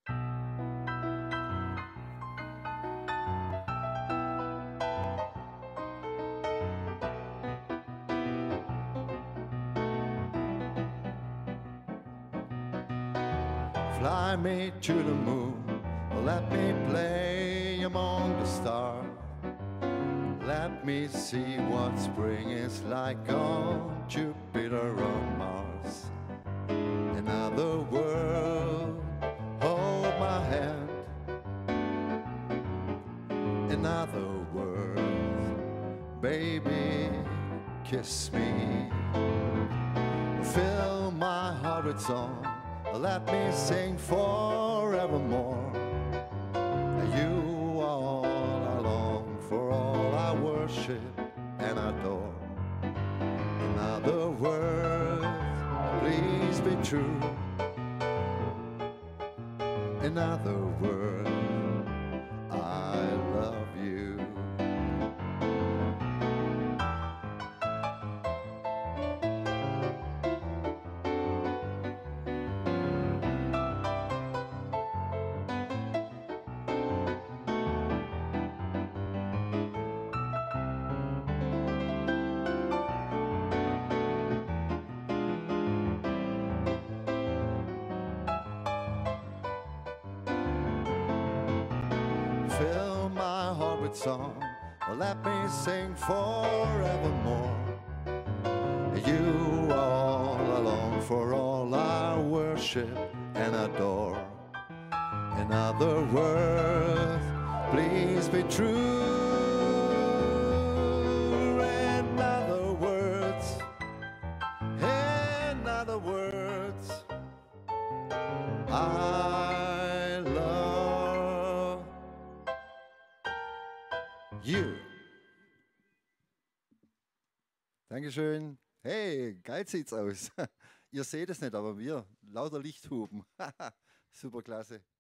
Fly me to the moon, let me play among the stars. Let me see what spring is like on Jupiter or Mars. In other words, hold my hand. In other words, baby, kiss me. Fill my heart with song, let me sing forevermore. You all I long for, all I worship and adore. In other words, please be true. In other words, I love you. Fill my heart with song, let me sing forevermore. You all alone for all I worship and adore. In other words, please be true. In other words, I love you. Dankeschön. Hey, geil sieht's aus. Ihr seht es nicht, aber wir, lauter Lichthuben. Super klasse.